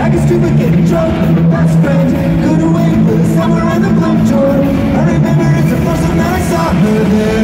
Like a stupid getting drunk, best friends couldn't wait for the summer and the blue tour. I remember it's the first time that I saw her there.